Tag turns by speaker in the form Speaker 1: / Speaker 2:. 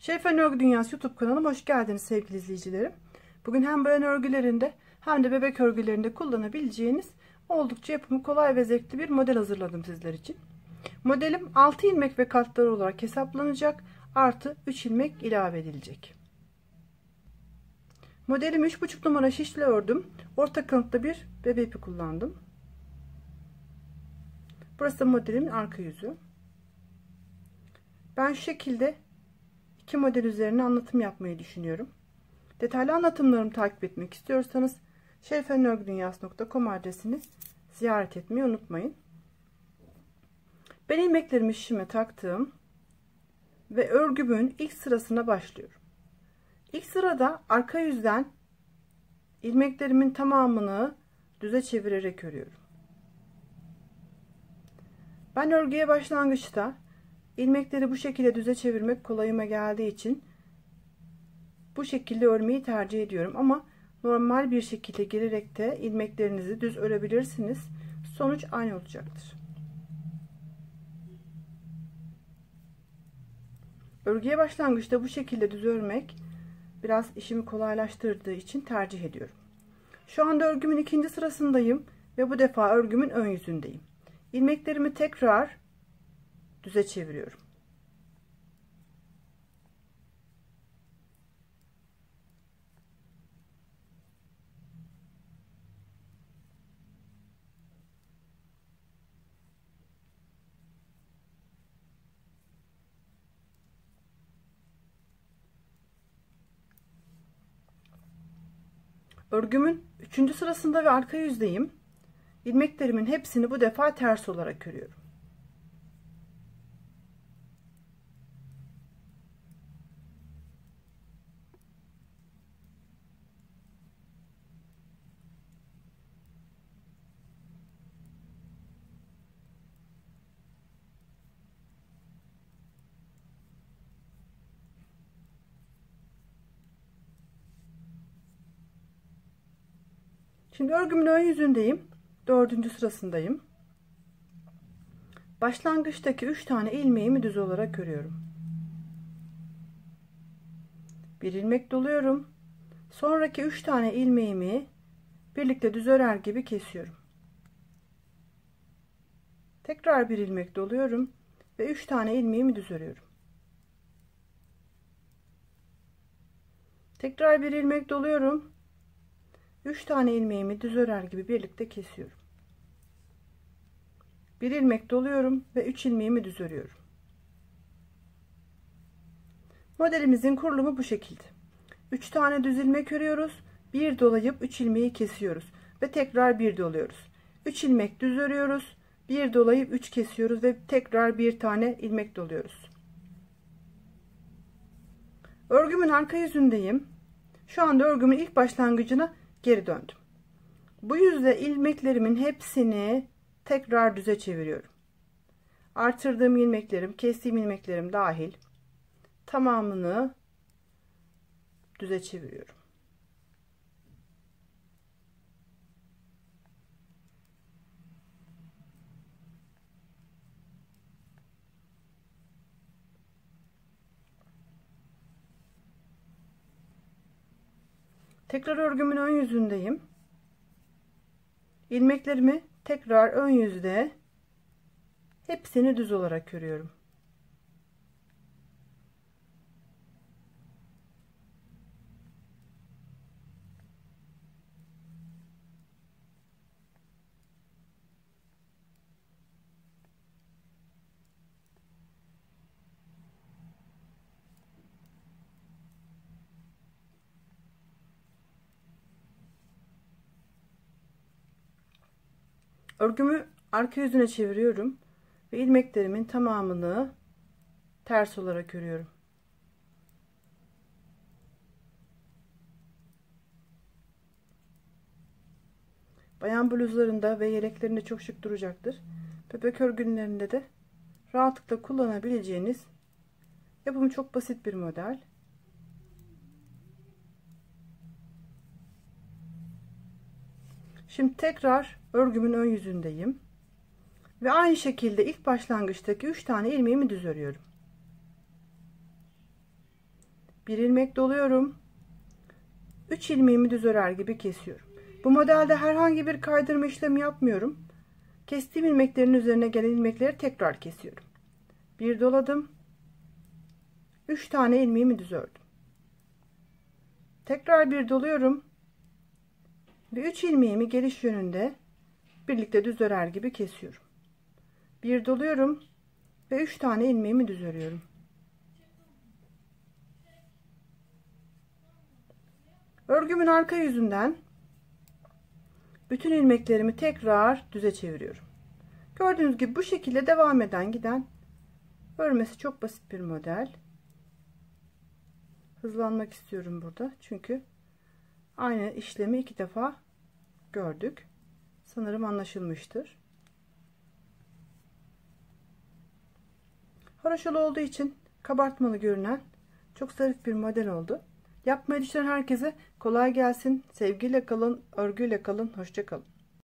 Speaker 1: Şerifen Örgü Dünyası YouTube kanalıma hoş geldiniz sevgili izleyicilerim. Bugün hem bayan örgülerinde hem de bebek örgülerinde kullanabileceğiniz oldukça yapımı kolay ve zevkli bir model hazırladım sizler için. Modelim 6 ilmek ve katları olarak hesaplanacak, artı 3 ilmek ilave edilecek. Modelimi 3,5 numara şişle ördüm. Orta kalınlıkta bir bebe ipi kullandım. Burası da modelimin arka yüzü. Ben şu şekilde iki model üzerine anlatım yapmayı düşünüyorum. Detaylı anlatımlarımı takip etmek istiyorsanız şerifenörgüdünyası.com adresini ziyaret etmeyi unutmayın. Ben ilmeklerimi şişime taktım ve örgümün ilk sırasına başlıyorum. İlk sırada arka yüzden ilmeklerimin tamamını düze çevirerek örüyorum. Ben örgüye başlangıçta ilmekleri bu şekilde düze çevirmek kolayıma geldiği için bu şekilde örmeyi tercih ediyorum, ama normal bir şekilde gelerek de ilmeklerinizi düz örebilirsiniz. Sonuç aynı olacaktır. Örgüye başlangıçta bu şekilde düz örmek biraz işimi kolaylaştırdığı için tercih ediyorum. Şu anda örgümün ikinci sırasındayım ve bu defa örgümün ön yüzündeyim. İlmeklerimi tekrar düze çeviriyorum. Örgümün 3. sırasında ve arka yüzdeyim. İlmeklerimin hepsini bu defa ters olarak örüyorum. Şimdi örgümün ön yüzündeyim. 4. sırasındayım. Başlangıçtaki 3 tane ilmeğimi düz olarak örüyorum. Bir ilmek doluyorum. Sonraki 3 tane ilmeğimi birlikte düz örer gibi kesiyorum. Tekrar bir ilmek doluyorum ve 3 tane ilmeğimi düz örüyorum. Tekrar bir ilmek doluyorum. 3 tane ilmeğimi düz örer gibi birlikte kesiyorum. Bir ilmek doluyorum ve 3 ilmeğimi düz örüyorum. Modelimizin kurulumu bu şekilde. 3 tane düz ilmek örüyoruz. Bir dolayıp 3 ilmeği kesiyoruz ve tekrar bir doluyoruz. 3 ilmek düz örüyoruz. Bir dolayıp 3 kesiyoruz ve tekrar bir tane ilmek doluyoruz. Örgümün arka yüzündeyim. Şu anda örgümün ilk başlangıcına geri döndüm. Bu yüzde ilmeklerimin hepsini tekrar düze çeviriyorum. Artırdığım ilmeklerim, kestiğim ilmeklerim dahil tamamını düze çeviriyorum. Tekrar örgümün ön yüzündeyim. İlmeklerimi tekrar ön yüzde hepsini düz olarak örüyorum. Örgümü arka yüzüne çeviriyorum ve ilmeklerimin tamamını ters olarak örüyorum. Bayan bluzlarında ve yeleklerinde çok şık duracaktır. Bebek örgülerinde de rahatlıkla kullanabileceğiniz yapımı çok basit bir model. Şimdi tekrar örgümün ön yüzündeyim ve aynı şekilde ilk başlangıçtaki 3 tane ilmeğimi düz örüyorum. Bir ilmek doluyorum. 3 ilmeğimi düz örer gibi kesiyorum. Bu modelde herhangi bir kaydırma işlemi yapmıyorum. Kestiğim ilmeklerin üzerine gelen ilmekleri tekrar kesiyorum. Bir doladım. 3 tane ilmeğimi düz ördüm. Tekrar bir doluyorum. Ve 3 ilmeğimi geliş yönünde birlikte düz örer gibi kesiyorum. Bir doluyorum ve 3 tane ilmeğimi düz örüyorum. Örgümün arka yüzünden bütün ilmeklerimi tekrar düze çeviriyorum. Gördüğünüz gibi bu şekilde devam eden giden, örmesi çok basit bir model. Hızlanmak istiyorum burada çünkü aynı işlemi 2 defa gördük. Sanırım anlaşılmıştır. Haroşalı olduğu için kabartmalı görünen çok zarif bir model oldu. Yapmayı düşünen herkese kolay gelsin. Sevgiyle kalın, örgüyle kalın. Hoşça kalın.